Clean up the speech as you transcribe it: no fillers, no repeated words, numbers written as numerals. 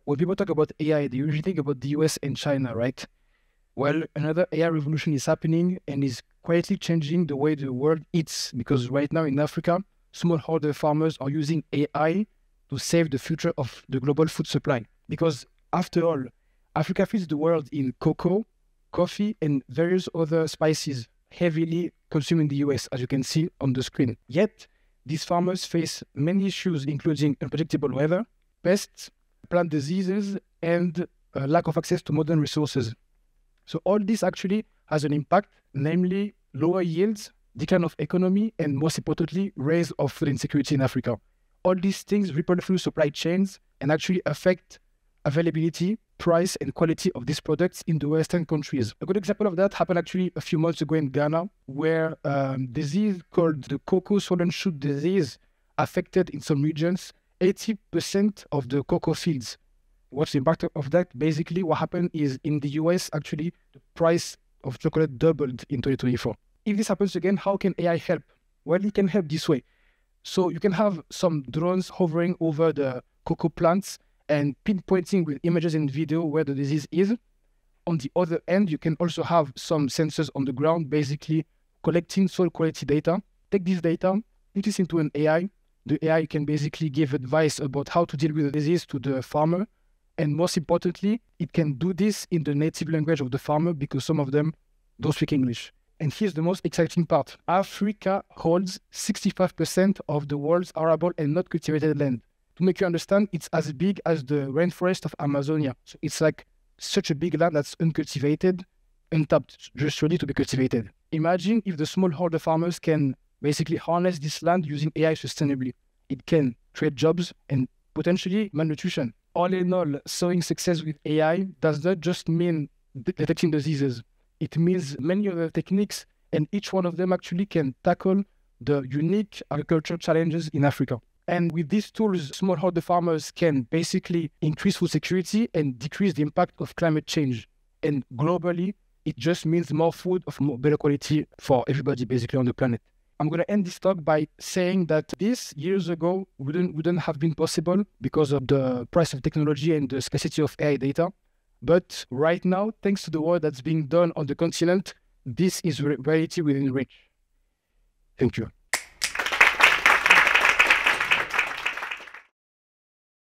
When people talk about AI, they usually think about the US and China, right? Well, another AI revolution is happening and is quietly changing the way the world eats, because right now in Africa, smallholder farmers are using AI to save the future of the global food supply. Because after all, Africa feeds the world in cocoa, coffee, and various other spices heavily consumed in the US, as you can see on the screen. Yet, these farmers face many issues, including unpredictable weather, pests, plant diseases, and lack of access to modern resources. So all this actually has an impact, namely lower yields, decline of economy, and most importantly, rise of food insecurity in Africa. All these things ripple through supply chains and actually affect availability, price, and quality of these products in the Western countries. A good example of that happened actually a few months ago in Ghana, where disease called the cocoa swollen shoot disease affected in some regions 80% of the cocoa fields. What's the impact of that? Basically, what happened is in the US, actually, the price of chocolate doubled in 2024. If this happens again, how can AI help? Well, it can help this way. So you can have some drones hovering over the cocoa plants and pinpointing with images and video where the disease is. On the other end, you can also have some sensors on the ground, basically collecting soil quality data. Take this data, put this into an AI. The AI can basically give advice about how to deal with the disease to the farmer. And most importantly, it can do this in the native language of the farmer, because some of them don't speak English. And here's the most exciting part. Africa holds 65% of the world's arable and not cultivated land. To make you understand, it's as big as the rainforest of Amazonia. So it's like such a big land that's uncultivated, untapped, just ready to be cultivated. Imagine if the smallholder farmers can basically harness this land using AI sustainably. It can create jobs and potentially malnutrition. All in all, sowing success with AI does not just mean detecting diseases. It means many other techniques, and each one of them actually can tackle the unique agricultural challenges in Africa. And with these tools, smallholder farmers can basically increase food security and decrease the impact of climate change. And globally, it just means more food of more better quality for everybody basically on the planet. I'm going to end this talk by saying that this years ago wouldn't have been possible because of the price of technology and the scarcity of AI data. But right now, thanks to the work that's being done on the continent, this is reality within reach. Thank you.